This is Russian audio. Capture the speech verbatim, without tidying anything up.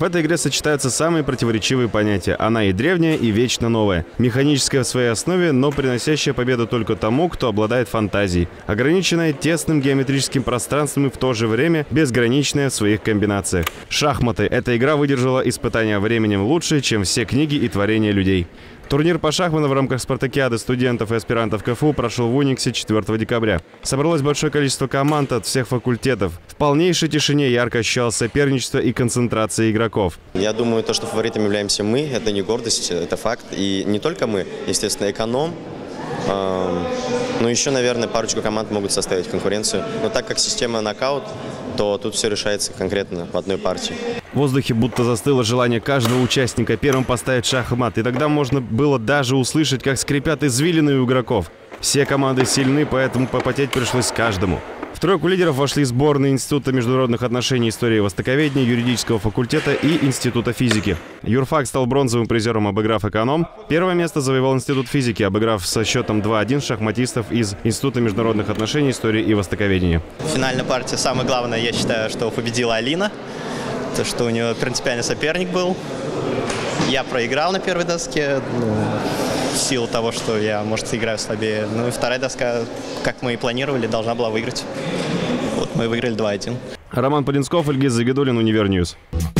В этой игре сочетаются самые противоречивые понятия. Она и древняя, и вечно новая. Механическая в своей основе, но приносящая победу только тому, кто обладает фантазией. Ограниченная тесным геометрическим пространством и в то же время безграничная в своих комбинациях. Шахматы. Эта игра выдержала испытания временем лучше, чем все книги и творения людей. Турнир по шахматам в рамках спартакиады студентов и аспирантов КФУ прошел в Униксе четвёртого декабря. Собралось большое количество команд от всех факультетов. В полнейшей тишине ярко ощущалось соперничество и концентрация игроков. Я думаю, то, что фаворитом являемся мы, это не гордость, это факт. И не только мы, естественно, эконом. Но еще, наверное, парочку команд могут составить конкуренцию. Но так как система нокаут, то тут все решается конкретно в одной партии. В воздухе будто застыло желание каждого участника первым поставить шахмат. И тогда можно было даже услышать, как скрипят извилины у игроков. Все команды сильны, поэтому попотеть пришлось каждому. В тройку лидеров вошли сборные Института международных отношений, истории и востоковедения, юридического факультета и Института физики. Юрфак стал бронзовым призером, обыграв эконом. Первое место завоевал Институт физики, обыграв со счетом два-один шахматистов из Института международных отношений, истории и востоковедения. Финальная партия, самое главное, я считаю, что победила Алина. То, что у нее принципиальный соперник был. Я проиграл на первой доске. Ну, в силу того, что я, может, играю слабее. Ну и вторая доска, как мы и планировали, должна была выиграть. Вот мы выиграли два-один. Роман Полинсков, Ильгиз Загидуллин, Универньюз.